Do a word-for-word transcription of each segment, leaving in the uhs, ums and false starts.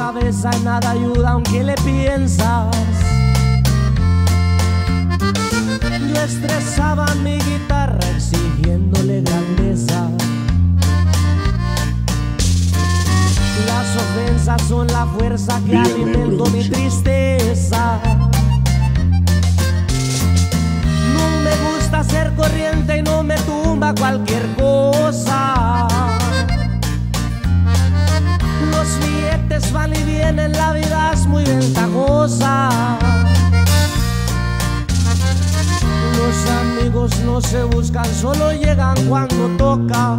cabeza y nada ayuda aunque le piensas. Yo estresaba mi guitarra exigiéndole grandeza. Las ofensas son la fuerza que alimento mi tristeza. No me gusta ser corriente y no me tumba cualquier cosa. Los billetes van y vienen, la vida es muy ventajosa. Los amigos no se buscan, solo llegan cuando tocan.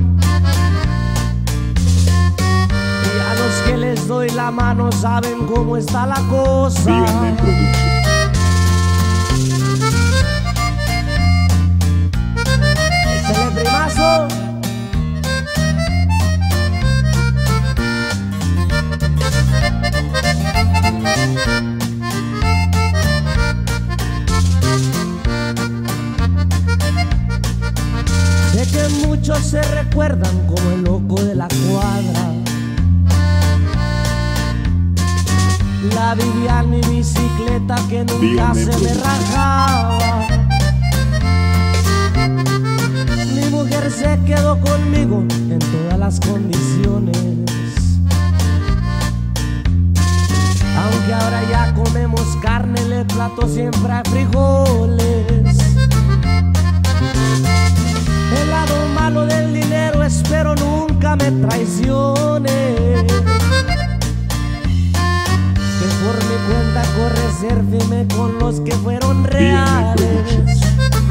Y a los que les doy la mano saben cómo está la cosa. Échale, primazo. Sé que muchos se recuerdan como el loco de la cuadra. La vivía en mi bicicleta que nunca se me rajaba. Mi mujer se quedó conmigo en todas las condiciones. Aunque ahora ya comemos carne, en el plato siempre hay frijoles. El lado malo del dinero espero nunca me traicione. Que por mi cuenta corre ser firme con los que fueron reales.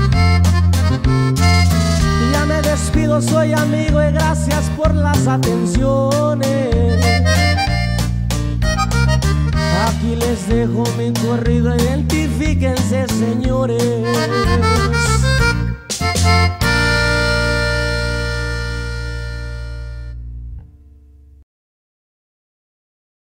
Ya me despido, soy amigo y gracias por las atenciones. Aquí les dejo mi corrido, identifiquen